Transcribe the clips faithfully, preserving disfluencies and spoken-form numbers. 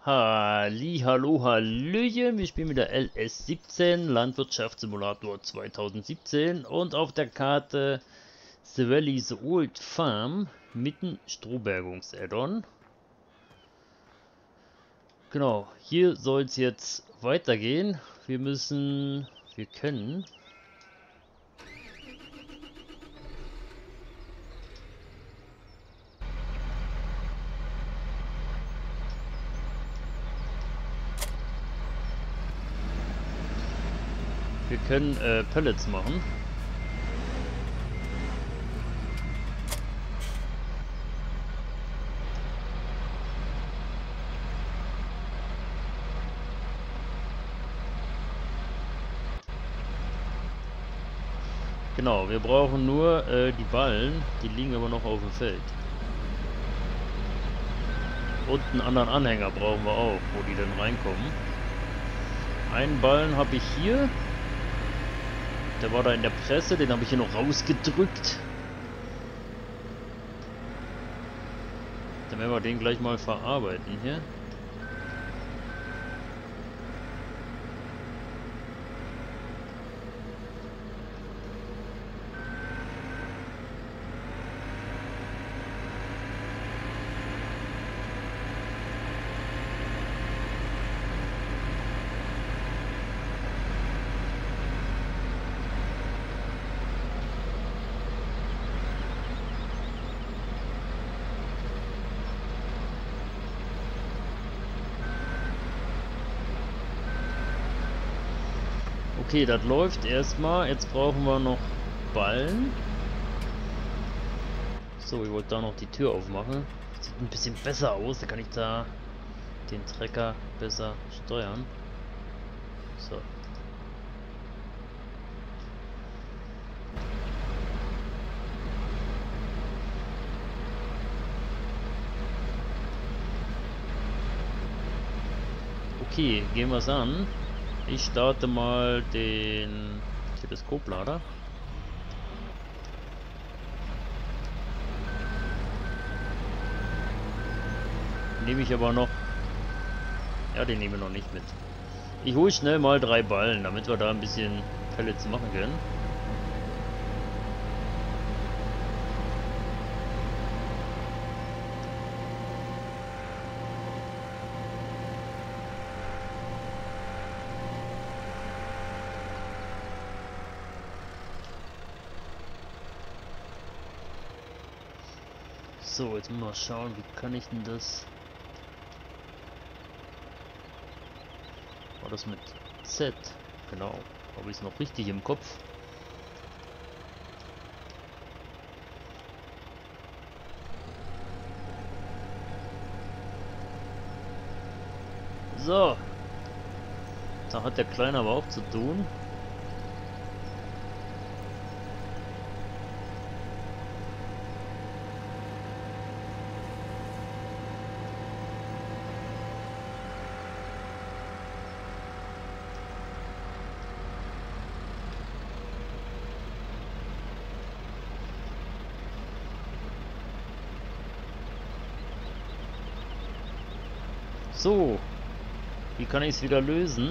Halli, hallo, hallöchen, wir spielen wieder L S siebzehn, Landwirtschaftssimulator zweitausendsiebzehn und auf der Karte The Valley's Old Farm mitten Strohbergungs-Addon. Genau, hier soll es jetzt weitergehen. Wir müssen, wir können... Wir können äh, Pellets machen. Genau, wir brauchen nur äh, die Ballen, die liegen aber noch auf dem Feld. Und einen anderen Anhänger brauchen wir auch, wo die dann reinkommen. Einen Ballen habe ich hier. Der war da in der Presse, den habe ich hier noch rausgedrückt. Dann werden wir den gleich mal verarbeiten hier. Okay, das läuft erstmal. Jetzt brauchen wir noch Ballen. So, ich wollte da noch die Tür aufmachen. Sieht ein bisschen besser aus. Da kann ich da den Trecker besser steuern. So. Okay, gehen wir es an. Ich starte mal den Teleskoplader. Nehme ich aber noch... Ja, den nehme ich noch nicht mit. Ich hole schnell mal drei Ballen, damit wir da ein bisschen Pellets machen können. So, jetzt mal schauen, wie kann ich denn das... War das mit Z? Genau. Habe ich es noch richtig im Kopf? So. Da hat der Kleine aber auch zu tun. So, wie kann ich es wieder lösen?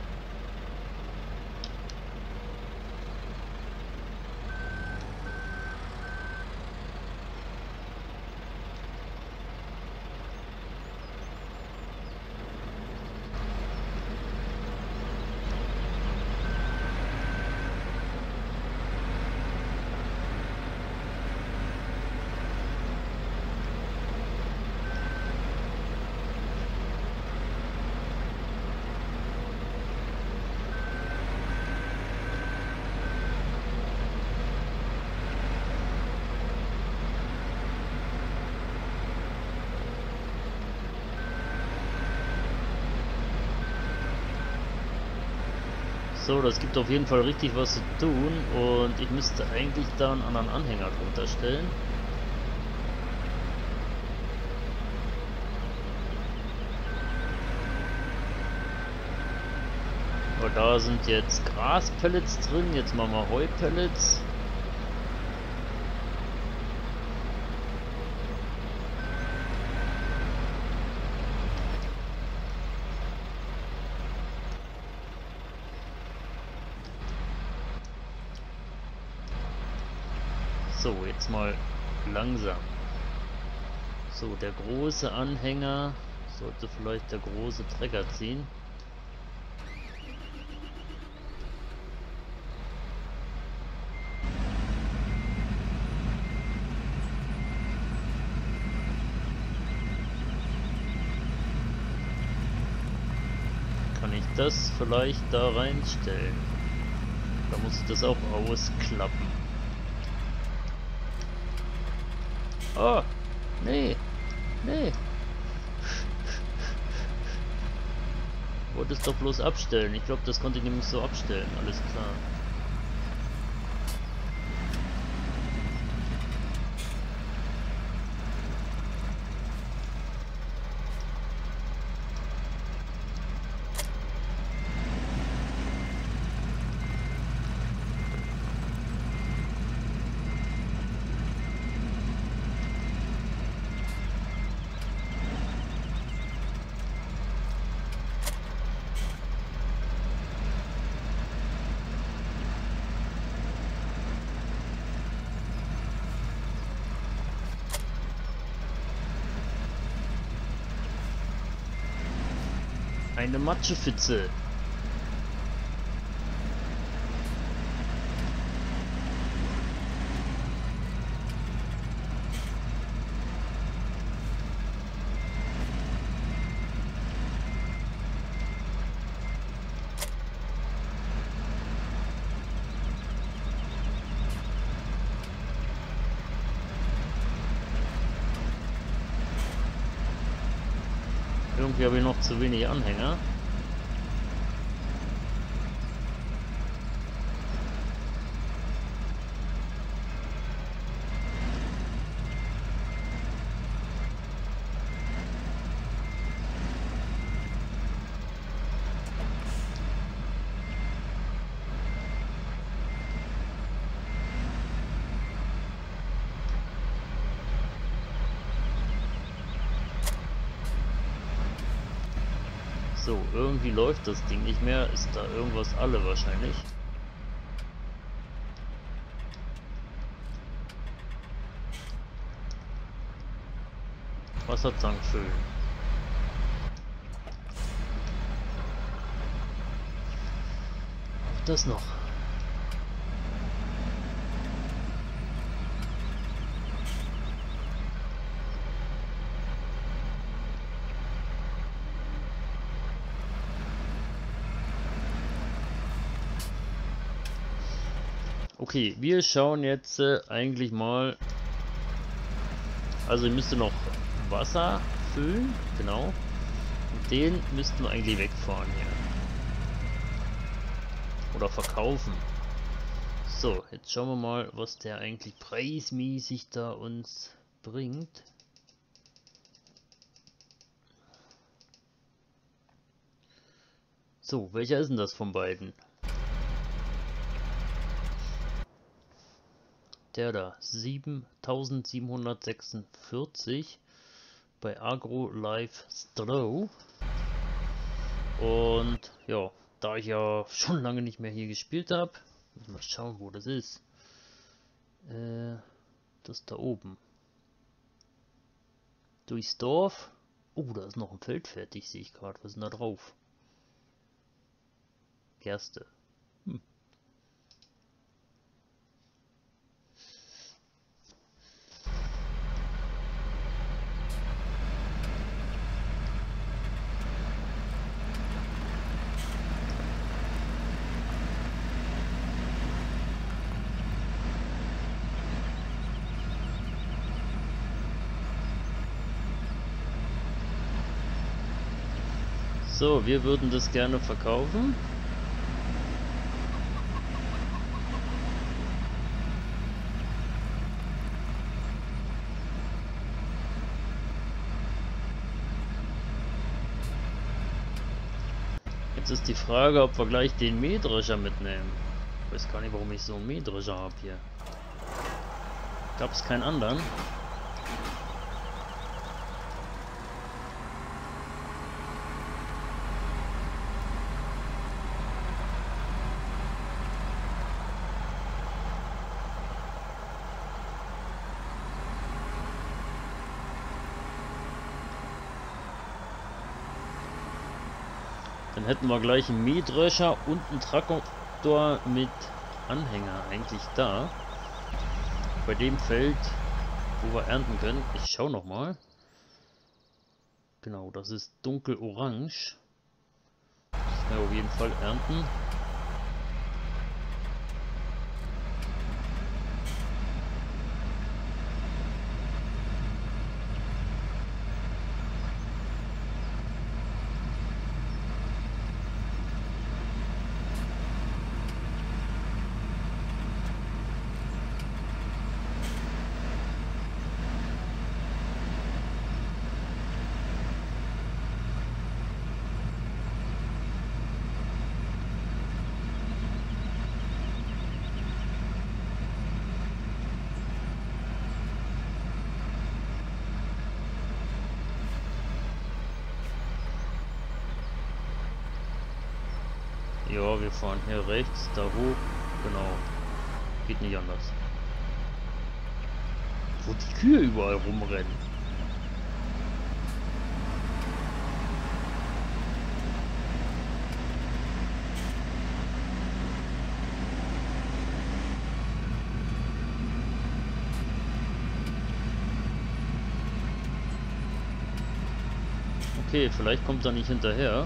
So, das gibt auf jeden Fall richtig was zu tun und ich müsste eigentlich da einen anderen Anhänger drunter stellen. Aber da sind jetzt Graspellets drin, jetzt machen wir Heupellets. So, jetzt mal langsam. So, der große Anhänger sollte vielleicht der große Trecker ziehen. Kann ich das vielleicht da reinstellen? Da muss ich das auch ausklappen. Oh, nee, nee. Wollte es doch bloß abstellen. Ich glaube, das konnte ich nämlich so abstellen. Alles klar. Eine Matschepfütze. Irgendwie habe ich noch zu wenig Anhänger. So, irgendwie läuft das Ding nicht mehr. Ist da irgendwas alle wahrscheinlich? Wassertank füllen. Das noch. Okay, wir schauen jetzt äh, eigentlich mal. Also, ich müsste noch Wasser füllen, genau. Und den müssten wir eigentlich wegfahren hier. Oder verkaufen. So, jetzt schauen wir mal, was der eigentlich preismäßig da uns bringt. So, welcher ist denn das von beiden? Der da, siebentausendsiebenhundertsechsundvierzig bei Agro Life Stroh. Und ja, da ich ja schon lange nicht mehr hier gespielt habe, mal schauen, wo das ist. Äh, das da oben. Durchs Dorf. Oh, da ist noch ein Feld fertig, sehe ich gerade. Was ist denn da drauf? Gerste. Hm. So, wir würden das gerne verkaufen. Jetzt ist die Frage, ob wir gleich den Mähdrescher mitnehmen. Ich weiß gar nicht, warum ich so einen Mähdrescher habe hier. Gab es keinen anderen? Dann hätten wir gleich einen Mähdrescher und einen Traktor mit Anhänger eigentlich da. Bei dem Feld, wo wir ernten können. Ich schau noch mal. Genau, das ist dunkelorange. Das werden wir auf jeden Fall ernten. Ja, wir fahren hier rechts, da hoch. Genau. Geht nicht anders. Wo die Kühe überall rumrennen. Okay, vielleicht kommt er nicht hinterher.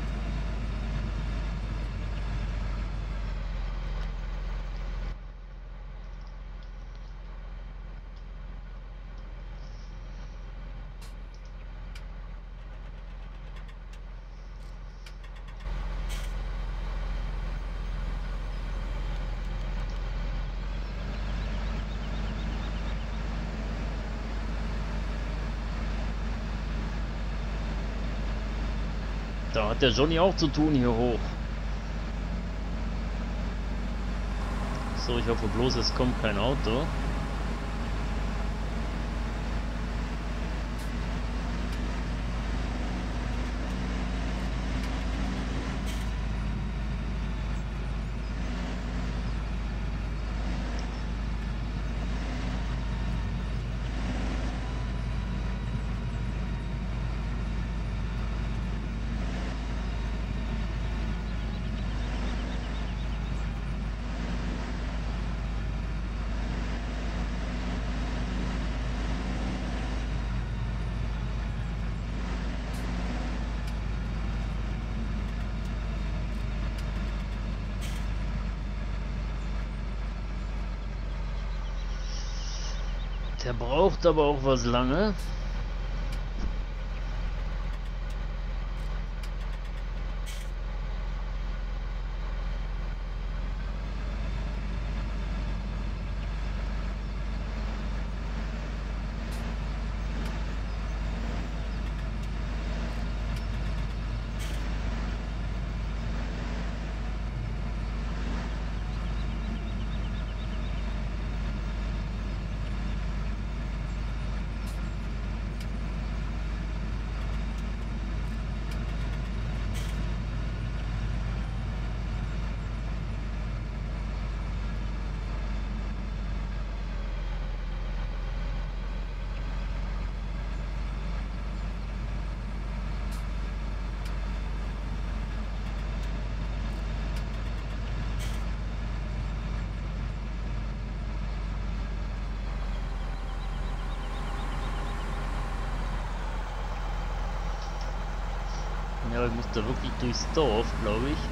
Da hat der Johnny auch zu tun hier hoch. So, ich hoffe bloß, es kommt kein Auto. Der braucht aber auch was lange. Ja, ich muss da wirklich durchs Dorf, glaube ich.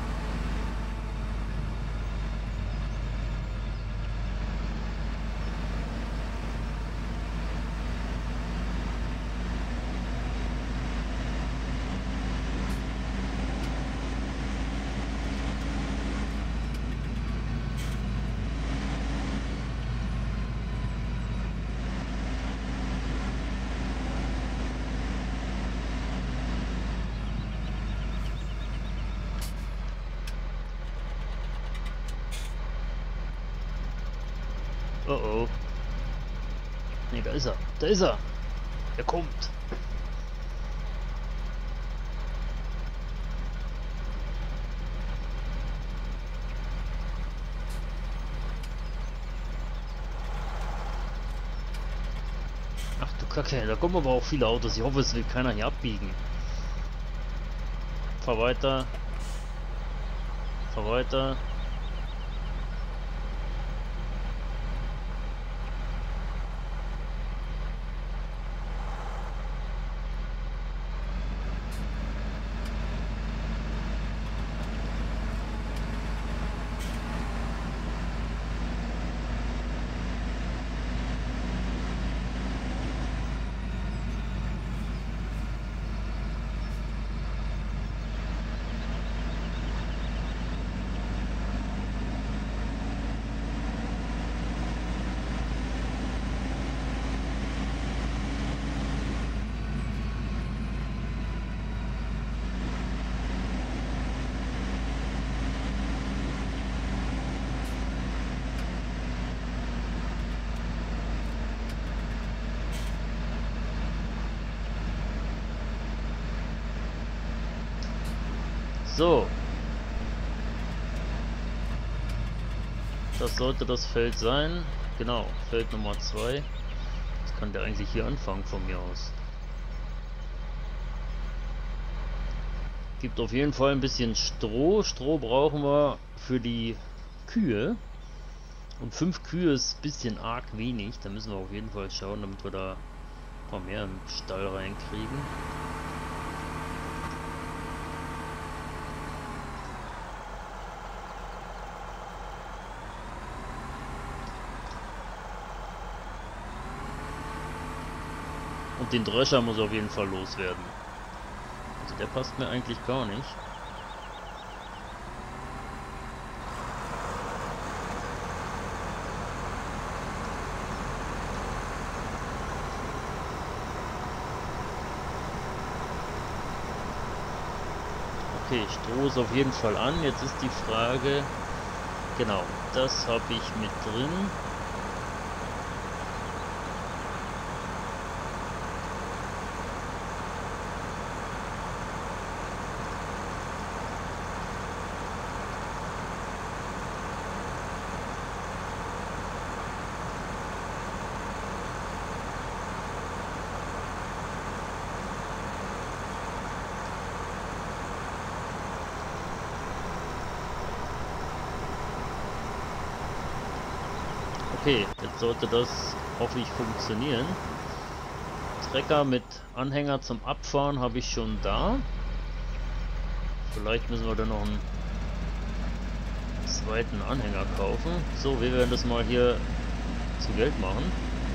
Oh oh. Ne, da ist er. Da ist er. Er kommt. Ach du Kacke, da kommen aber auch viele Autos. Ich hoffe, es will keiner hier abbiegen. Fahr weiter. Fahr weiter. So. Das sollte das Feld sein. Genau, Feld Nummer zwei. Das kann der eigentlich hier anfangen von mir aus. Gibt auf jeden Fall ein bisschen Stroh. Stroh brauchen wir für die Kühe. Und fünf Kühe ist ein bisschen arg wenig. Da müssen wir auf jeden Fall schauen, damit wir da ein paar mehr im Stall reinkriegen. Und den Drescher muss auf jeden Fall loswerden. Also der passt mir eigentlich gar nicht. Okay, Stroh ist auf jeden Fall an. Jetzt ist die Frage, genau, das habe ich mit drin. Okay, jetzt sollte das, hoffe ich, funktionieren. Trecker mit Anhänger zum Abfahren habe ich schon da. Vielleicht müssen wir dann noch einen zweiten Anhänger kaufen. So, wir werden das mal hier zu Geld machen.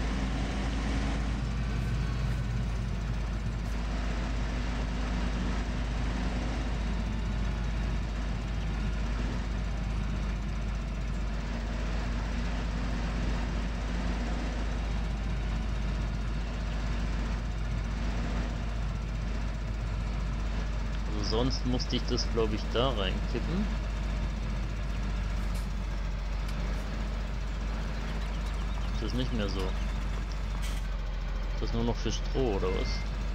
Sonst musste ich das, glaube ich, da reinkippen. Das ist nicht mehr so. Das ist nur noch für Stroh, oder was?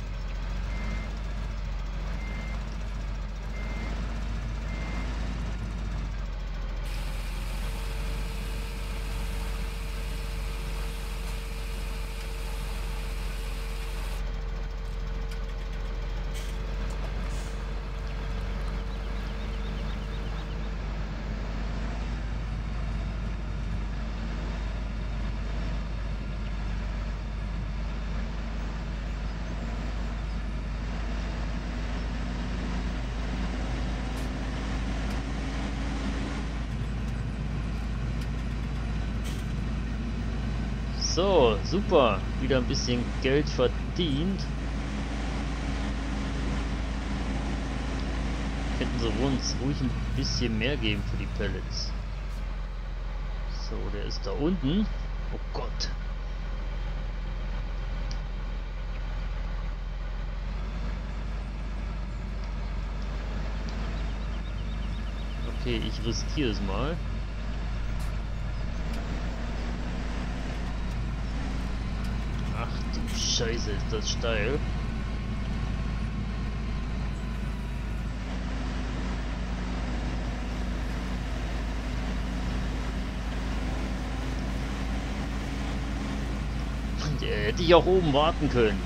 So, super. Wieder ein bisschen Geld verdient. Könnten sie uns ruhig ein bisschen mehr geben für die Pellets. So, der ist da unten. Oh Gott. Okay, ich riskiere es mal. Scheiße, ist das steil. Der hätte ich auch oben warten können.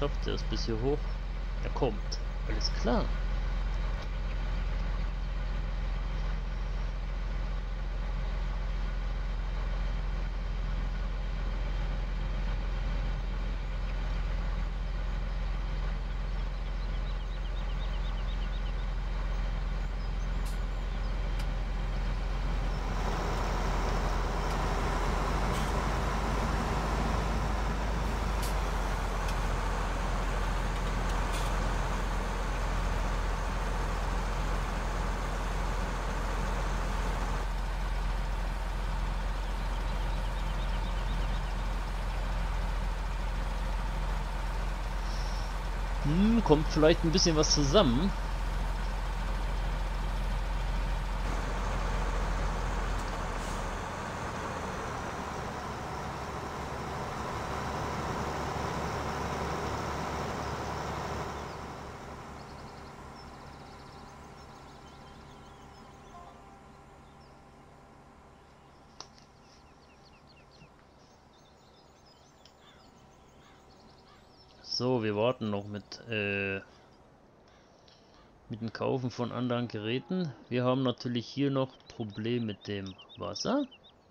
schafft er es bis hier hoch? Er kommt. Alles klar. Hm, kommt vielleicht ein bisschen was zusammen. So, wir warten noch mit, äh, mit dem Kaufen von anderen Geräten. Wir haben natürlich hier noch Problem mit dem Wasser.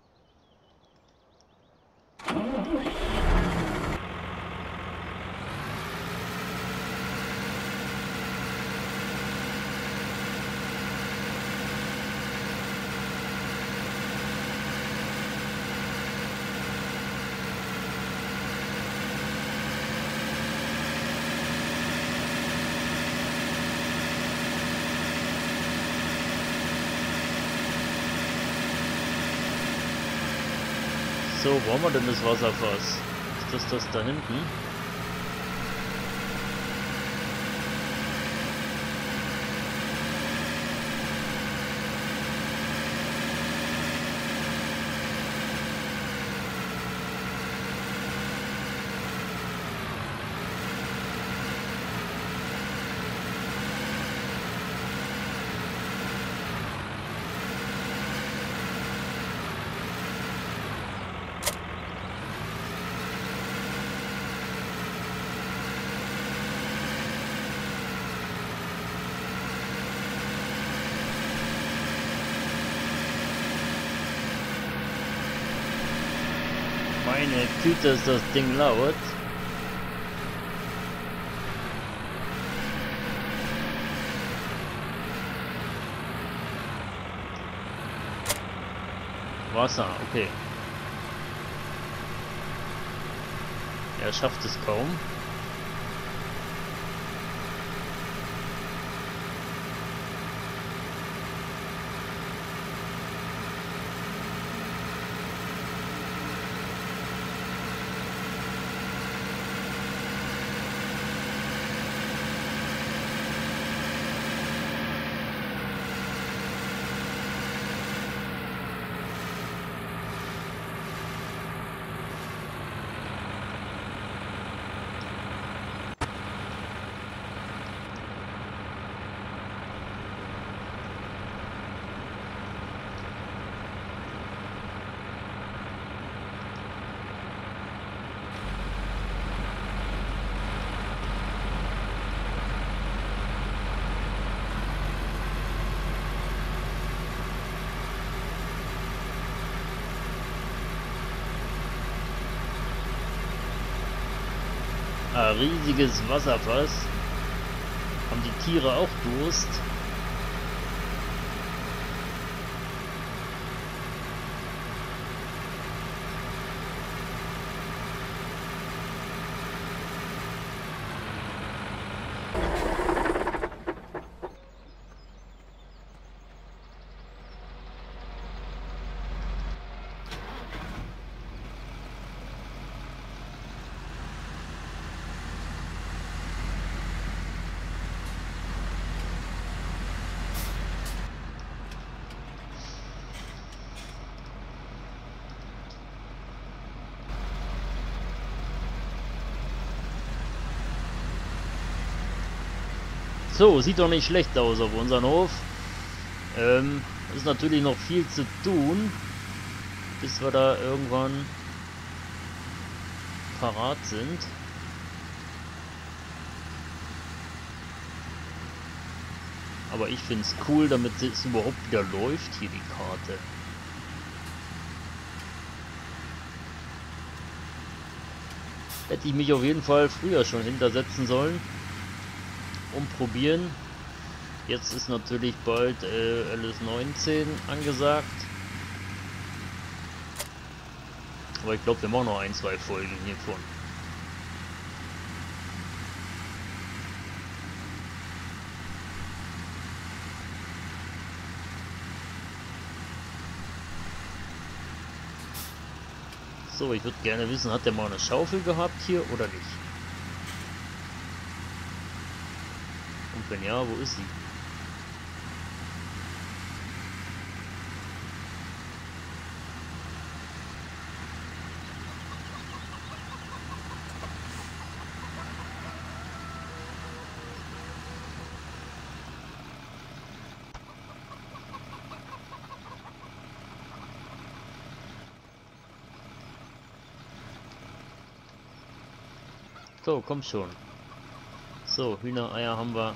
So, wo haben wir denn das Wasserfass? Ist das das da hinten? Meine Güte, ist das Ding laut. Wasser, okay. Er schafft es kaum. Ein riesiges Wasserfass. Haben die Tiere auch Durst? So, sieht doch nicht schlecht aus auf unseren Hof. Ähm, ist natürlich noch viel zu tun, bis wir da irgendwann parat sind. Aber ich finde es cool, damit es überhaupt wieder läuft, hier die Karte. Hätte ich mich auf jeden Fall früher schon hintersetzen sollen. Und probieren. Jetzt ist natürlich bald äh, L S neunzehn angesagt. Aber ich glaube, wir machen noch ein, zwei Folgen hiervon. So, ich würde gerne wissen, hat der mal eine Schaufel gehabt hier oder nicht? Und wenn ja, wo ist sie? So, komm schon. So, Hühnereier haben wir.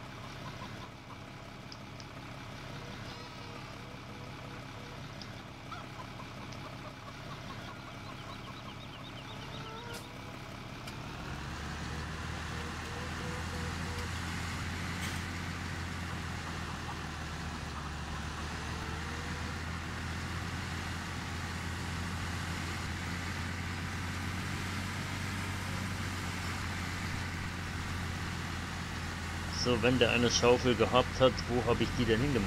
So, wenn der eine Schaufel gehabt hat, wo habe ich die denn hingemacht?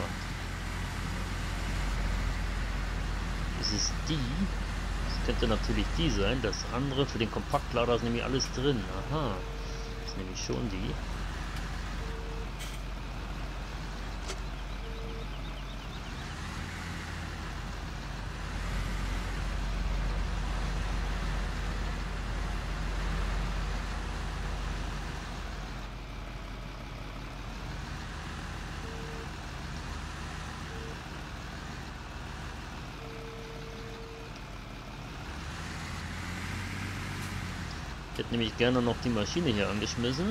Ist es die? Das könnte natürlich die sein. Das andere für den Kompaktlader ist nämlich alles drin. Aha, das ist nämlich schon die. Ich hätte nämlich gerne noch die Maschine hier angeschmissen.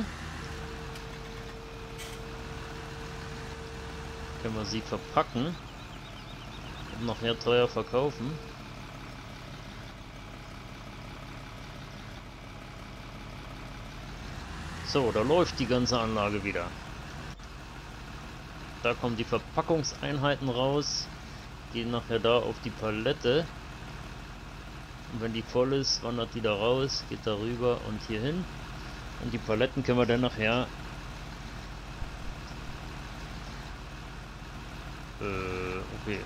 Können wir sie verpacken und nachher teuer verkaufen. So, da läuft die ganze Anlage wieder. Da kommen die Verpackungseinheiten raus, gehen nachher da auf die Palette. Und wenn die voll ist, wandert die da raus, geht da rüber und hier hin. Und die Paletten können wir dann nachher äh, okay.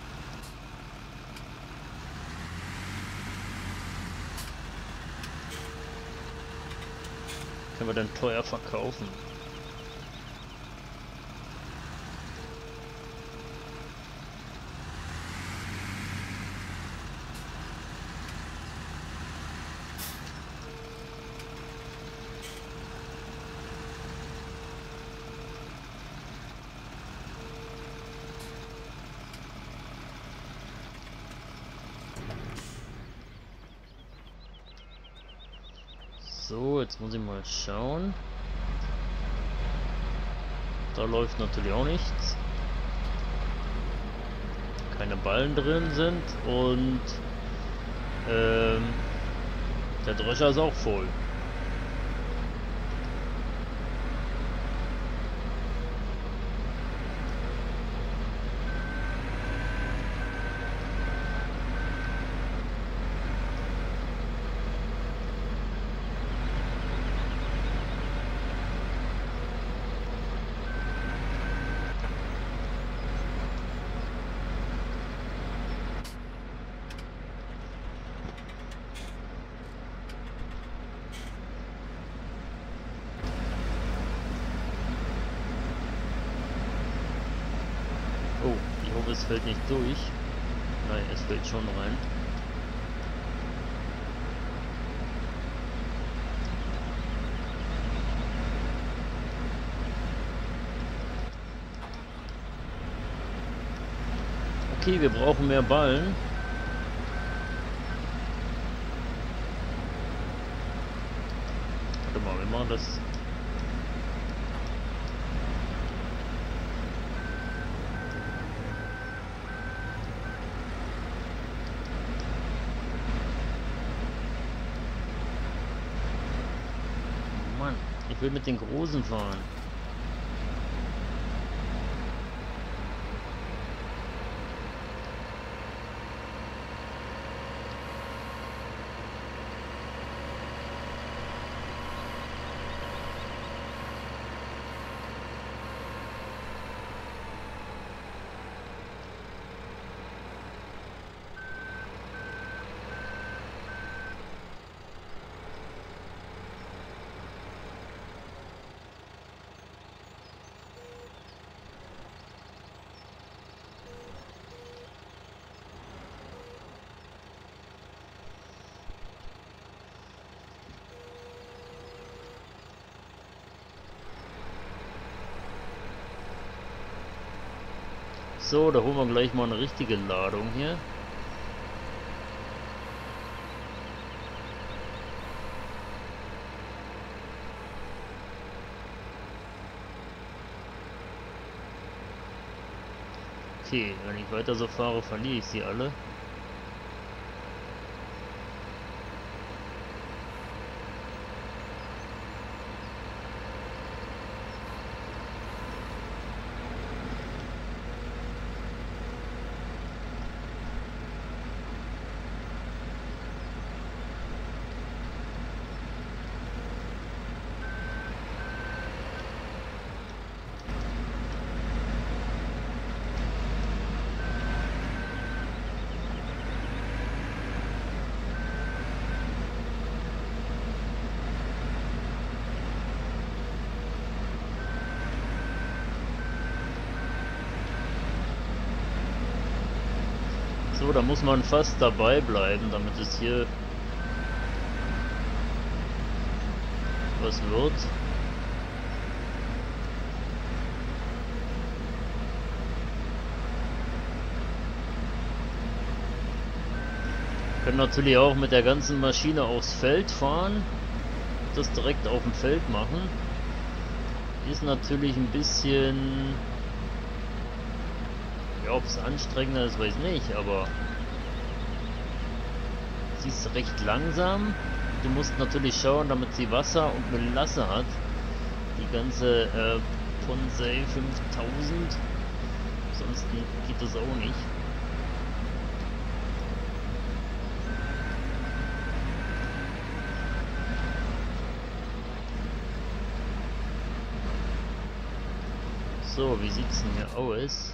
Können wir dann teuer verkaufen. So, jetzt muss ich mal schauen. Da läuft natürlich auch nichts. Keine Ballen drin sind und ähm, der Drescher ist auch voll. Oh, ich hoffe, es fällt nicht durch. Nein, es fällt schon rein. Okay, wir brauchen mehr Ballen. Warte mal, wir machen das. Ich will mit den Großen fahren. So, da holen wir gleich mal eine richtige Ladung hier. Okay, wenn ich weiter so fahre, verliere ich sie alle. So, da muss man fast dabei bleiben, damit es hier was wird. Können natürlich auch mit der ganzen Maschine aufs Feld fahren, das direkt auf dem Feld machen. Ist natürlich ein bisschen... Ja, ob es anstrengender ist, weiß ich nicht, aber sie ist recht langsam. Du musst natürlich schauen, damit sie Wasser und Melasse hat. Die ganze äh, Ponsei fünftausend. Ansonsten geht das auch nicht. So, wie sieht's denn hier aus?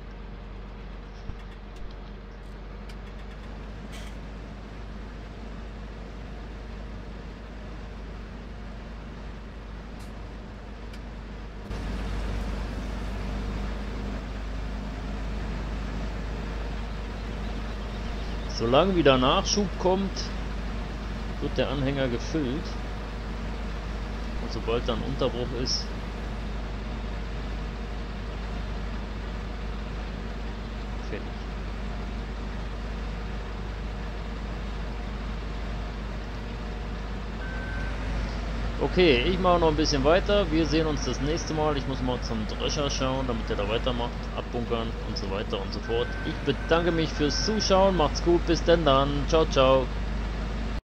Solange wieder Nachschub kommt, wird der Anhänger gefüllt. Und sobald dann Unterbruch ist, fertig. Okay, ich mache noch ein bisschen weiter. Wir sehen uns das nächste Mal. Ich muss mal zum Drescher schauen, damit er da weitermacht, abbunkern und so weiter und so fort. Ich bedanke mich fürs Zuschauen. Macht's gut, bis denn dann. Ciao, ciao.